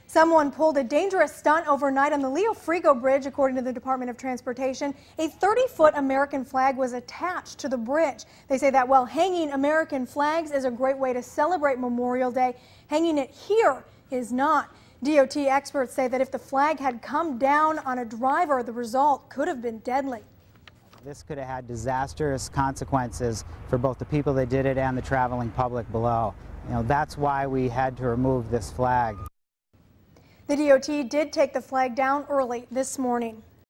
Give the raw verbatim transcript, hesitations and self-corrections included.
Someone pulled a dangerous stunt overnight on the Leo Frigo Bridge, according to the Department of Transportation. A thirty foot American flag was attached to the bridge. They say that while hanging American flags is a great way to celebrate Memorial Day, hanging it here is not. D O T experts say that if the flag had come down on a driver, the result could have been deadly. This could have had disastrous consequences for both the people that did it and the traveling public below. You know, that's why we had to remove this flag. The D O T did take the flag down early this morning.